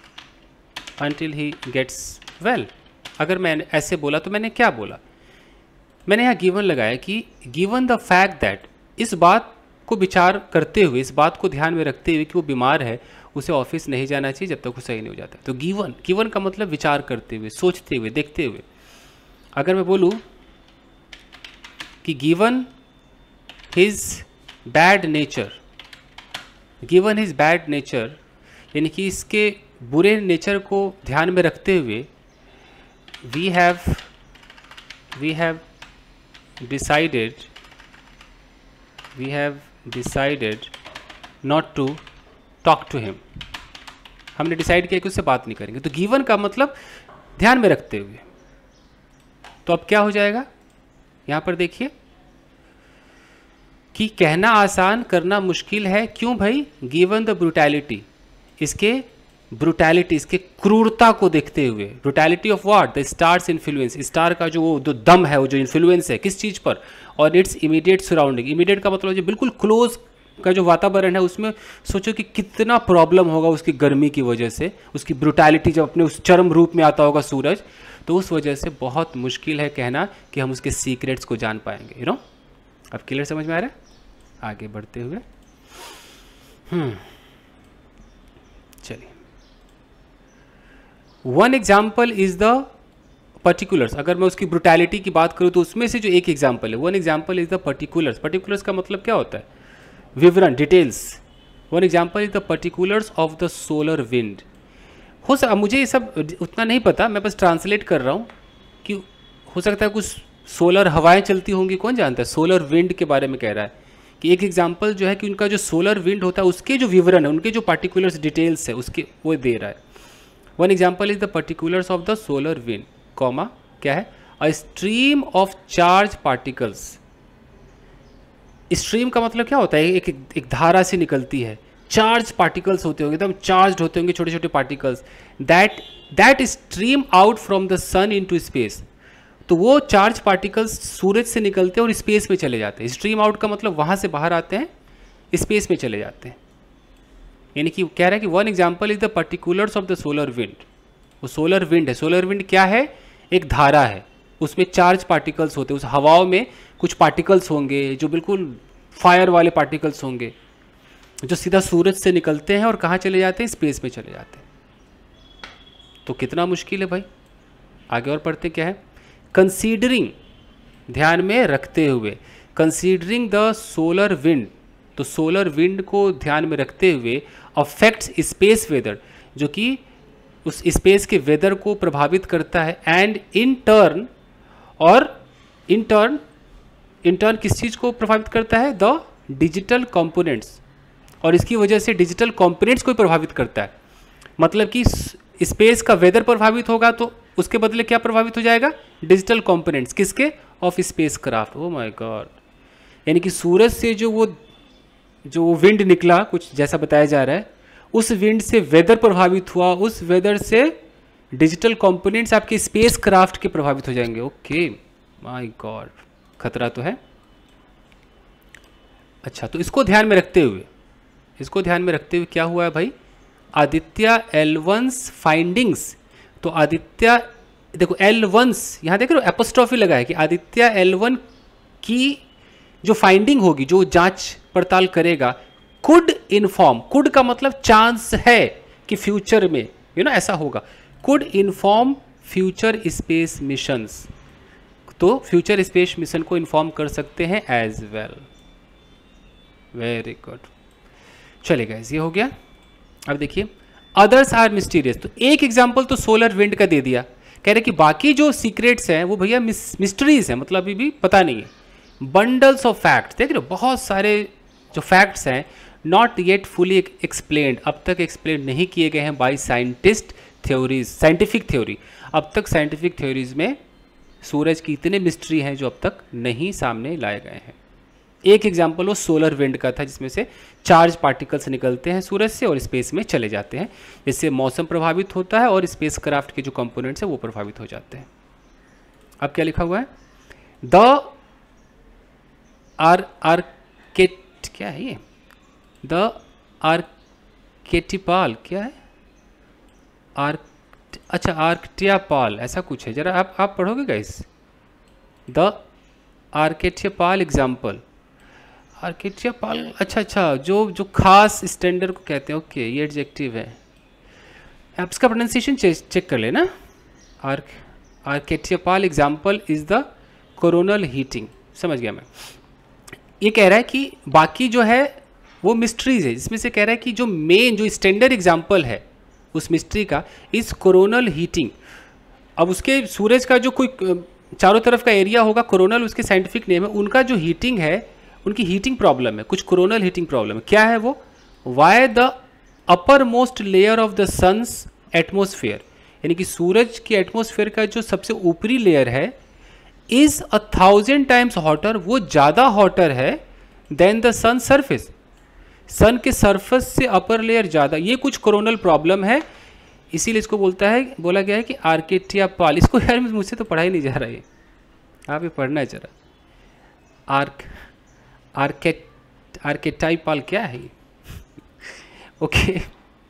he gets well। अगर मैंने ऐसे बोला तो मैंने क्या बोला, मैंने यहाँ गिवन लगाया कि गिवन द फैक्ट दैट, इस बात को विचार करते हुए, इस बात को ध्यान में रखते हुए कि वो बीमार है, उसे ऑफिस नहीं जाना चाहिए जब तक वो सही नहीं हो जाता। तो गिवन का मतलब विचार करते हुए, सोचते हुए, देखते हुए। अगर मैं बोलूँ कि गिवन हिज बैड नेचर, यानी कि इसके बुरे नेचर को ध्यान में रखते हुए, we have decided not to talk to him, हमने डिसाइड किया कि उससे बात नहीं करेंगे। तो गिवन का मतलब ध्यान में रखते हुए। तो अब क्या हो जाएगा, यहां पर देखिए कि कहना आसान, करना मुश्किल है, क्यों भाई, गिवन द ब्रुटैलिटी, इसके क्रूरता को देखते हुए। Brutality of what, the star's influence, star का जो दम है, वो जो इन्फ्लुएंस है किस चीज पर, और इट्स इमीडिएट सराउंडिंग। इमीडिएट का मतलब जो बिल्कुल क्लोज का जो वातावरण है, उसमें सोचो कि कितना प्रॉब्लम होगा उसकी गर्मी की वजह से, उसकी ब्रुटैलिटी जब अपने उस चरम रूप में आता होगा सूरज, तो उस वजह से बहुत मुश्किल है कहना कि हम उसके सीक्रेट्स को जान पाएंगे। यू नो, अब क्लियर समझ में आ रहा है? आगे बढ़ते हुए चलिए, one example is the particulars. अगर मैं उसकी ब्रुटैलिटी की बात करूं तो उसमें से जो एक एग्जाम्पल है, one example is the particulars. Particulars का मतलब क्या होता है, विवरण, details. One example is the particulars of the solar wind. अब मुझे ये सब उतना नहीं पता, मैं बस ट्रांसलेट कर रहा हूँ कि हो सकता है कुछ सोलर हवाएं चलती होंगी, कौन जानता है। सोलर विंड के बारे में कह रहा है कि एक एग्जाम्पल जो है कि उनका जो सोलर विंड होता है उसके जो विवरण है, उनके जो पर्टिकुलर्स डिटेल्स है उसके वो दे रहा है। One example is the particulars of the solar wind, comma क्या है, a stream of charge particles. Stream का मतलब क्या होता है, एक धारा से निकलती है, चार्ज पार्टिकल्स होते होंगे, एकदम चार्ज होते होंगे छोटे छोटे particles, that stream out from the sun into space. तो वो चार्ज पार्टिकल्स सूरज से निकलते हैं और स्पेस में चले जाते हैं। स्ट्रीम आउट का मतलब वहाँ से बाहर आते हैं, स्पेस में चले जाते हैं। यानी कि कह रहा है कि one example is the particulars of the solar wind. वो सोलर विंड है। सोलर विंड क्या है, एक धारा है, उसमें चार्ज पार्टिकल्स होते हैं, उस हवाओं में कुछ पार्टिकल्स होंगे जो बिल्कुल फायर वाले पार्टिकल्स होंगे जो सीधा सूरज से निकलते हैं और कहाँ चले जाते हैं, स्पेस में चले जाते हैं। तो कितना मुश्किल है भाई। आगे और पढ़ते क्या है, कंसीडरिंग, ध्यान में रखते हुए, कंसीडरिंग द सोलर विंड, तो सोलर विंड को ध्यान में रखते हुए अफेक्ट्स स्पेस वेदर, जो कि उस स्पेस के वेदर को प्रभावित करता है, एंड इन टर्न, और इन टर्न किस चीज़ को प्रभावित करता है, द डिजिटल कंपोनेंट्स, और इसकी वजह से डिजिटल कंपोनेंट्स को प्रभावित करता है। मतलब कि स्पेस का वेदर प्रभावित होगा तो उसके बदले क्या प्रभावित हो जाएगा, डिजिटल कंपोनेंट्स, किसके, of spacecraft. Oh my God. यानी कि सूरज से जो विंड निकला, कुछ जैसा बताया जा रहा है, उस विंड से वेदर प्रभावित हुआ, उस वेदर से डिजिटल कंपोनेंट्स आपके स्पेस क्राफ्ट के प्रभावित हो जाएंगे। ओके माय गॉड, खतरा तो है। अच्छा, तो इसको ध्यान में रखते हुए क्या हुआ है भाई, आदित्य L1's फाइंडिंग्स। तो आदित्य, देखो L1's, यहाँ देख रहे हो एपोस्ट्रॉफी लगा है कि आदित्य L1 की जो फाइंडिंग होगी, जो जांच पड़ताल करेगा, कुड इन्फॉर्म, कुड का मतलब चांस है कि फ्यूचर में ऐसा होगा, could inform future space missions. तो फ्यूचर स्पेस मिशन को इन्फॉर्म कर सकते हैं एज वेल। वेरी गुड, चलेगा, ये हो गया। अब देखिए, अदर्स आर मिस्टीरियस। तो एक एग्जाम्पल तो सोलर विंड का दे दिया, कह रहे कि बाकी जो सीक्रेट्स हैं वो भैया मिस्ट्रीज हैं, मतलब अभी भी पता नहीं है। बंडल्स ऑफ फैक्ट्स, देख रहे हो बहुत सारे जो फैक्ट्स हैं, नॉट येट फुली एक्सप्लेन्ड, अब तक एक्सप्लेन नहीं किए गए हैं by scientist theories, scientific theory. अब तक साइंटिफिक थ्योरीज में सूरज की इतने मिस्ट्री हैं जो अब तक नहीं सामने लाए गए हैं। एक एग्जाम्पल वो सोलर विंड का था, जिसमें से चार्ज पार्टिकल्स निकलते हैं सूरज से और स्पेस में चले जाते हैं, जिससे मौसम प्रभावित होता है और स्पेस क्राफ्ट के जो कंपोनेंट्स हैं वो प्रभावित हो जाते हैं। अब क्या लिखा हुआ है, द आर्केट, क्या है ये, द आर्केटिपाल, क्या है, अच्छा आर्कटियापाल, ऐसा कुछ है, जरा आप पढ़ोगे guys, the archetypal example, archetypal, अच्छा, जो खास स्टैंडर्ड को कहते हैं। ओके, ये एडजेक्टिव है, आप इसका प्रोनाउंसिएशन चेक कर लेना। Archetypal example is the coronal heating, समझ गया मैं। ये कह रहा है कि बाकी जो है वो मिस्ट्रीज है, इसमें से कह रहा है कि जो मेन, जो स्टैंडर्ड एग्जाम्पल है उस मिस्ट्री का, इस कोरोनल हीटिंग। अब उसके सूरज का जो कोई चारों तरफ का एरिया होगा, कोरोनल उसके साइंटिफिक नेम है, उनका जो हीटिंग है, उनकी हीटिंग प्रॉब्लम है, कुछ कोरोनल हीटिंग प्रॉब्लम है। क्या है वो, why the uppermost layer of the sun's atmosphere, यानी कि सूरज की एटमोसफेयर का जो सबसे ऊपरी लेयर है, इज 1000 टाइम्स हॉटर, वो ज़्यादा हॉटर है than the sun surface, sun के सरफेस से अपर लेयर ज़्यादा। ये कुछ कोरोनल प्रॉब्लम है, इसीलिए इसको बोला गया है कि आर्केटियापाल। इसको यार मुझसे तो पढ़ा ही नहीं जा रहा है, आप ये पढ़ना है जरा। आर्केटाइपाल क्या है ये? ओके,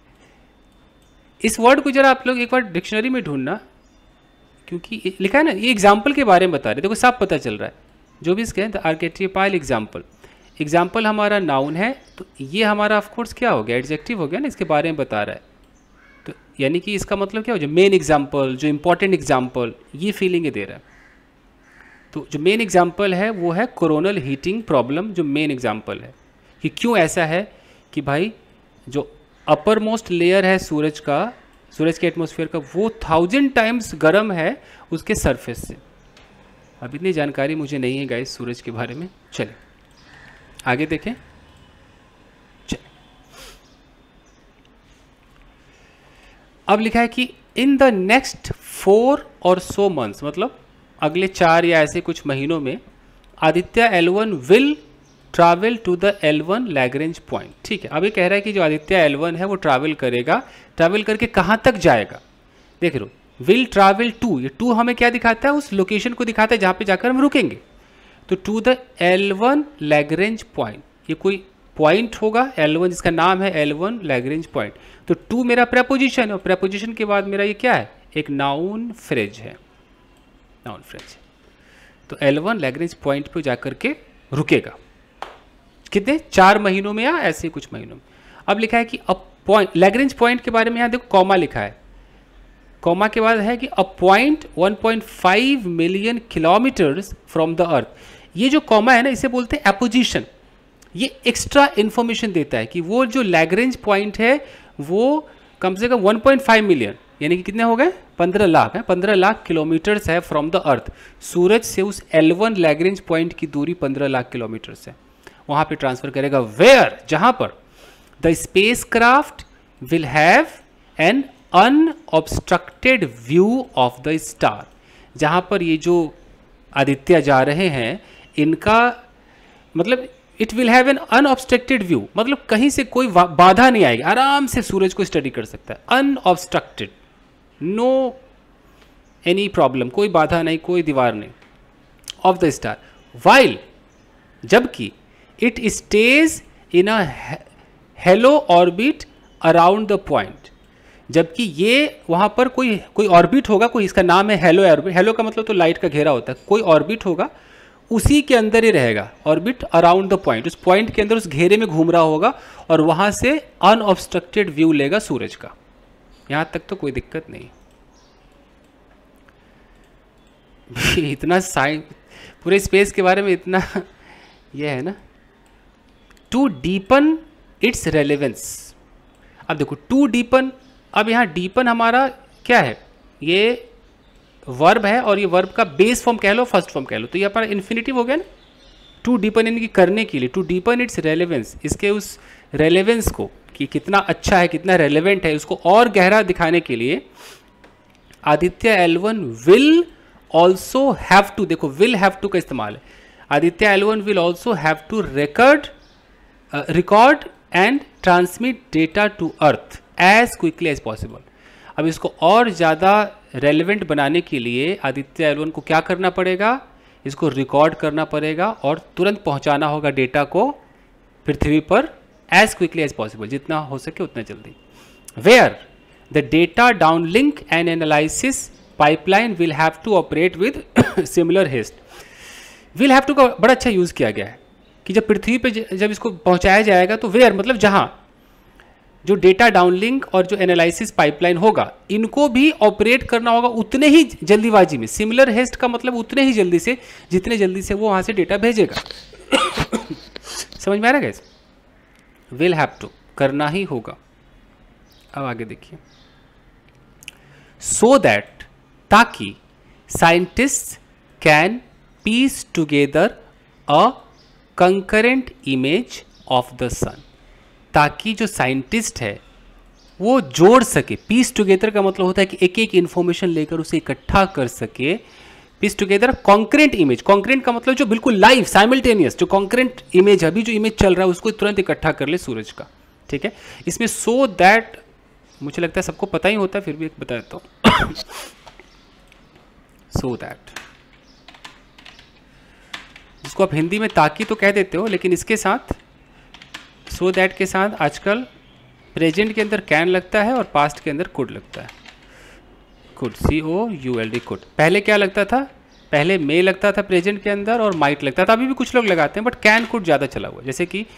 इस वर्ड को जरा आप लोग एक बार डिक्शनरी में ढूंढना, क्योंकि लिखा है ना, ये एग्जाम्पल के बारे में बता रहे, देखो सब पता चल रहा है जो भी इसके हैं। आर्केटिपाल एग्जाम्पल, एग्जाम्पल हमारा नाउन है, तो ये हमारा ऑफकोर्स क्या हो गया, एडजेक्टिव हो गया ना, इसके बारे में बता रहा है। तो यानी कि इसका मतलब क्या हो, जो मेन एग्जाम्पल, जो इंपॉर्टेंट एग्जाम्पल, ये फीलिंग दे रहा है। तो जो मेन एग्जाम्पल है वो है कोरोनल हीटिंग प्रॉब्लम, जो मेन एग्जाम्पल है कि क्यों ऐसा है कि भाई जो अपर मोस्ट लेयर है सूरज का, सूरज के एटमॉस्फेयर का, वो 1000 टाइम्स गर्म है उसके सरफेस से। अब इतनी जानकारी मुझे नहीं है गाइस सूरज के बारे में। चले आगे देखें। चले अब लिखा है कि इन द नेक्स्ट 4 और सो मंथ्स, मतलब अगले 4 या ऐसे कुछ महीनों में Aditya L1 will travel to the L1 Lagrange point. ठीक है, अब ये कह रहा है कि जो आदित्य L1 है वो ट्रैवल करेगा, ट्रैवल करके कहाँ तक जाएगा। देख लो, विल ट्रैवल टू, ये टू हमें क्या दिखाता है, उस लोकेशन को दिखाता है जहाँ पे जाकर हम रुकेंगे। तो to the L1 Lagrange point, ये कोई पॉइंट होगा L1 जिसका नाम है L1 लैग्रेंज पॉइंट। तो टू मेरा प्रेपोजिशन है और प्रेपोजिशन के बाद मेरा ये क्या है, एक नाउन फ्रेज है, नाउन फ्रेज। तो L1 लैग्रेंज पॉइंट पे जाकर के रुकेगा कितने, 4 महीनों में या ऐसे कुछ महीनों में। अब लिखा है कि अ पॉइंट, लैग्रेंज पॉइंट के बारे में यहाँ देखो कॉमा लिखा है, कॉमा के बाद है कि a point 1.5 million kilometres from the earth. ये जो कॉमा है ना, इसे बोलते हैं एपोजिशन। ये एक्स्ट्रा इंफॉर्मेशन देता है कि वो जो लैग्रेंज पॉइंट है वो कम से कम 1.5 मिलियन यानी कि कितने हो गए, 15 लाख है, 15 लाख किलोमीटर्स है फ्रॉम द अर्थ। सूरज से उस L1 लैग्रेंज पॉइंट की दूरी 15 लाख किलोमीटर्स है, वहाँ पे ट्रांसफर करेगा। वेयर, जहाँ पर the spacecraft will have an unobstructed view of the star, जहाँ पर ये जो आदित्य जा रहे हैं इनका मतलब it will have an unobstructed view, मतलब कहीं से कोई बाधा नहीं आएगी, आराम से सूरज को स्टडी कर सकता है। अनऑब्स्ट्रक्टेड, नो एनी प्रॉब्लम, कोई बाधा नहीं, कोई दीवार नहीं, ऑफ द स्टार। वाइल, जबकि it stays in a halo orbit around the point, जबकि ये वहाँ पर कोई ऑर्बिट होगा, कोई इसका नाम है हेलो ऑर्बिट। हेलो का मतलब तो लाइट का घेरा होता है, कोई ऑर्बिट होगा उसी के अंदर ही रहेगा, ऑर्बिट अराउंड द पॉइंट, उस पॉइंट के अंदर उस घेरे में घूम रहा होगा और वहाँ से अनऑब्स्ट्रक्टेड व्यू लेगा सूरज का। यहाँ तक तो कोई दिक्कत नहीं। इतना साइंस, पूरे स्पेस के बारे में इतना ये है ना। टू डीपन इट्स रेलेवेंस, अब देखो टू डीपन, अब यहाँ डीपन हमारा क्या है, ये वर्ब है और ये वर्ब का बेस फॉर्म कह लो, फर्स्ट फॉर्म कह लो, तो ये हमारा इन्फिनिटिव हो गया ना। टू डीपन यानी कि करने के लिए, टू डीपन इट्स रेलेवेंस, इसके उस रेलेवेंस को कि कितना अच्छा है, कितना रेलेवेंट है, उसको और गहरा दिखाने के लिए Aditya L1 will also have to, देखो विल हैव टू का इस्तेमाल है, Aditya L1 will also have to record and transmit data to earth as quickly as possible. अब इसको और ज़्यादा रेलेवेंट बनाने के लिए आदित्य L1 को क्या करना पड़ेगा, इसको रिकॉर्ड करना पड़ेगा और तुरंत पहुंचाना होगा डेटा को पृथ्वी पर एज क्विकली एज पॉसिबल, जितना हो सके उतना जल्दी। Where the data downlink and analysis pipeline will have to operate with similar haste. Will have to का बड़ा अच्छा यूज़ किया गया है कि जब पृथ्वी पे जब इसको पहुंचाया जाएगा तो वेयर मतलब जहां जो डेटा डाउनलिंक और जो एनालिसिस पाइपलाइन होगा इनको भी ऑपरेट करना होगा उतने ही जल्दीबाजी में। सिमिलर हेस्ट का मतलब उतने ही जल्दी से, जितने जल्दी से वो वहां से डेटा भेजेगा। समझ में आ रहा है? विल हैव टू करना ही होगा। अब आगे देखिए, सो दैट, ताकि scientist can piece together a concurrent image of the sun, ताकि जो साइंटिस्ट है वो जोड़ सके। पीस टुगेदर का मतलब होता है कि एक एक इंफॉर्मेशन लेकर उसे इकट्ठा कर सके। Piece together concurrent image, concurrent का मतलब जो बिल्कुल लाइव साइमल्टेनियस, जो कॉन्करेंट इमेज अभी जो इमेज चल रहा है उसको तुरंत इकट्ठा कर ले सूरज का। ठीक है, इसमें सो दैट मुझे लगता है सबको पता ही होता है, फिर भी एक बता देता हूँ। सो दैट, जिसको आप हिंदी में ताकि तो कह देते हो, लेकिन इसके साथ सो दैट के साथ आजकल प्रेजेंट के अंदर कैन लगता है और पास्ट के अंदर कुड लगता है। Could, COULD, could. पहले क्या लगता था, पहले मे लगता था प्रेजेंट के अंदर और माइट लगता था, अभी भी कुछ लोग लगाते हैं, बट कैन कुड ज़्यादा चला हुआ। जैसे कि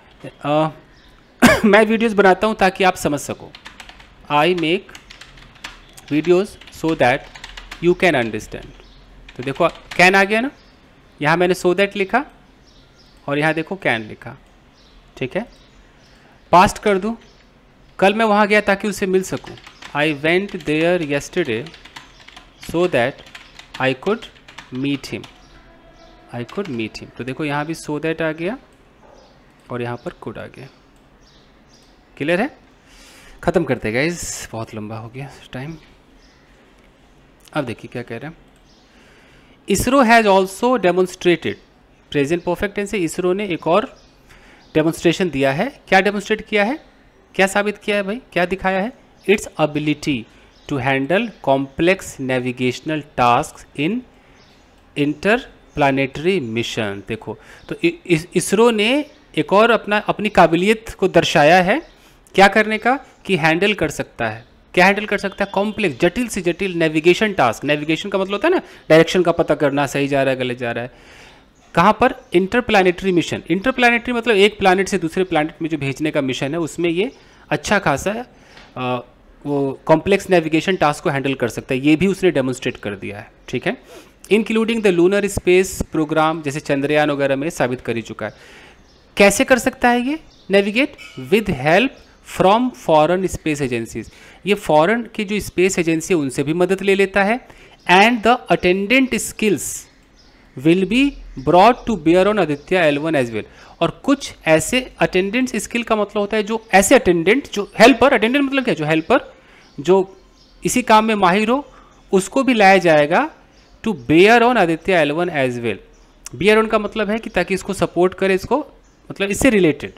मैं वीडियोस बनाता हूँ ताकि आप समझ सको। I make videos so that you can understand. तो देखो कैन आ गया ना, यहाँ मैंने सो दैट लिखा और यहाँ देखो कैन लिखा। ठीक है, पास्ट कर दूँ कल मैं वहाँ गया ताकि उससे मिल सकूँ। I went there yesterday so that I could meet him. I could meet him, तो देखो यहाँ भी सो दैट आ गया और यहाँ पर कुड आ गया। क्लियर है? ख़त्म करते गाइस, बहुत लंबा हो गया टाइम। अब देखिए क्या कह रहे हैं। ISRO has also demonstrated, present perfect tense से इसरो ने एक और डेमोन्स्ट्रेशन दिया है। क्या डेमोन्स्ट्रेट किया है, क्या साबित किया है भाई, क्या दिखाया है? Its ability to handle complex navigational task in interplanetary mission. देखो तो इसरो ने एक और अपनी काबिलियत को दर्शाया है क्या करने का, कि हैंडल कर सकता है। क्या हैंडल कर सकता है? कॉम्प्लेक्स, जटिल से जटिल नेविगेशन टास्क। नेविगेशन का मतलब होता है ना डायरेक्शन का पता करना, सही जा रहा है गलत जा रहा है। कहाँ पर? इंटरप्लानेटरी मिशन। इंटरप्लानेटरी मतलब एक प्लानेट से दूसरे प्लानेट में जो भेजने का मिशन है, उसमें ये अच्छा खासा वो कॉम्प्लेक्स नेविगेशन टास्क को हैंडल कर सकता है। ये भी उसने डेमोन्स्ट्रेट कर दिया है। ठीक है, including the lunar space program, जैसे चंद्रयान वगैरह में साबित कर ही चुका है। कैसे कर सकता है ये navigate? With help from foreign space agencies. ये फॉरेन की जो स्पेस एजेंसी है उनसे भी मदद ले लेता है। And the attendant skills will be brought to bear on Aditya L1 as well. और कुछ ऐसे अटेंडेंट स्किल का मतलब होता है जो ऐसे अटेंडेंट, जो हेल्पर, अटेंडेंट मतलब क्या, जो हेल्पर जो इसी काम में माहिर हो, उसको भी लाया जाएगा to bear on Aditya L1 as well. Bear on का मतलब है कि ताकि इसको सपोर्ट करे, इसको मतलब इससे रिलेटेड,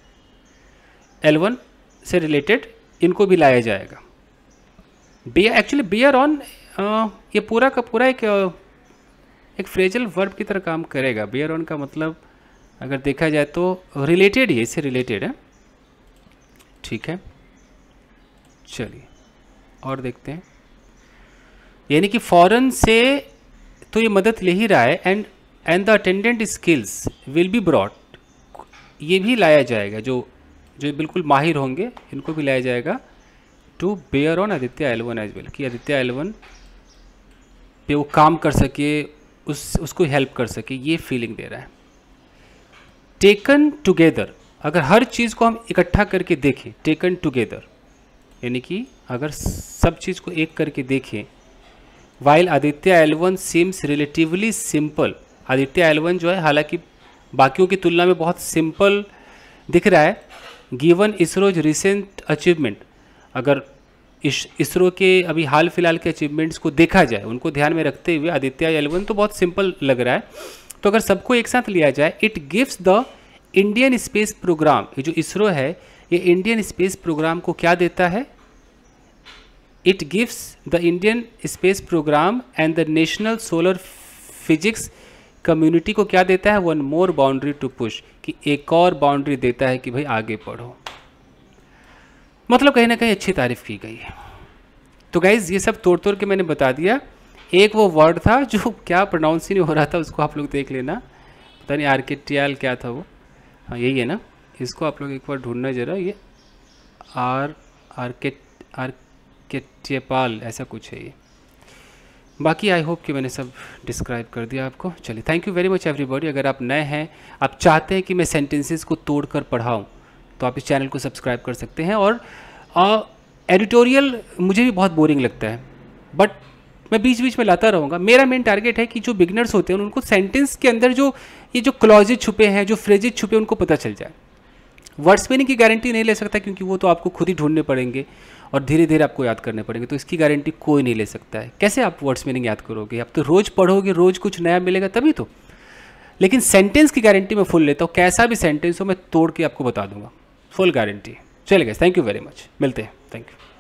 L1 से रिलेटेड इनको भी लाया जाएगा। एक्चुअली बेयर ऑन ये पूरा का पूरा एक फ्रेजल वर्ब की तरह काम करेगा। बेयर ऑन का मतलब अगर देखा जाए तो रिलेटेड ही, इससे रिलेटेड है। ठीक है, चलिए और देखते हैं। यानी कि फॉरेन से तो ये मदद ले ही रहा है। And the attendant skills will be brought, ये भी लाया जाएगा, जो बिल्कुल माहिर होंगे इनको भी लाया जाएगा to bear on Aditya L1 as well, कि आदित्य L1 पे वो काम कर सके, उसको हेल्प कर सके, ये फीलिंग दे रहा है। टेकन टुगेदर, अगर हर चीज़ को हम इकट्ठा करके देखें, टेकन टुगेदर यानी कि अगर सब चीज़ को एक करके देखें, while Aditya L1 seems relatively simple, Aditya L1 जो है हालांकि बाकियों की तुलना में बहुत सिंपल दिख रहा है। गिवन इसरोज रिसेंट अचीवमेंट, अगर इसरो के अभी हाल फिलहाल के अचीवमेंट्स को देखा जाए, उनको ध्यान में रखते हुए आदित्य L1 तो बहुत सिंपल लग रहा है। तो अगर सबको एक साथ लिया जाए, it gives the Indian space program, ये जो इसरो है ये इंडियन स्पेस प्रोग्राम को क्या देता है? It gives the Indian space program and the national solar physics community को क्या देता है? One more boundary to push, कि एक और बाउंड्री देता है कि भाई आगे पढ़ो। मतलब कहीं ना कहीं अच्छी तारीफ की गई है। तो गाइज ये सब तोड़ तोड़ के मैंने बता दिया। एक वो वर्ड था जो क्या प्रोनाउंस ही नहीं हो रहा था, उसको आप लोग देख लेना, पता नहीं आर्किटियल क्या था वो, हाँ यही है ना, इसको आप लोग एक बार ढूंढना जरा। ये आर्किटेपाल ऐसा कुछ है ये। बाकी आई होप कि मैंने सब डिस्क्राइब कर दिया आपको। चलिए, thank you very much everybody. अगर आप नए हैं, आप चाहते हैं कि मैं सेंटेंसेस को तोड़कर पढ़ाऊँ, तो आप इस चैनल को सब्सक्राइब कर सकते हैं। और एडिटोरियल मुझे भी बहुत बोरिंग लगता है, बट मैं बीच बीच में लाता रहूँगा। मेरा मेन टारगेट है कि जो बिगनर्स होते हैं उनको सेंटेंस के अंदर जो ये जो क्लॉजेज छुपे हैं, जो फ्रेजेज छुपे हैं, उनको पता चल जाए। वर्ड्स मीनिंग की गारंटी नहीं ले सकता, क्योंकि वो तो आपको खुद ही ढूंढने पड़ेंगे और धीरे धीरे आपको याद करने पड़ेंगे, तो इसकी गारंटी कोई नहीं ले सकता है। कैसे आप वर्ड्स मीनिंग याद करोगे? आप तो रोज़ पढ़ोगे, रोज़ कुछ नया मिलेगा तभी तो। लेकिन सेंटेंस की गारंटी मैं फुल लेता हूँ, कैसा भी सेंटेंस हो मैं तोड़ के आपको बता दूंगा, फुल गारंटी। चलिए guys, thank you very much, मिलते हैं, थैंक यू।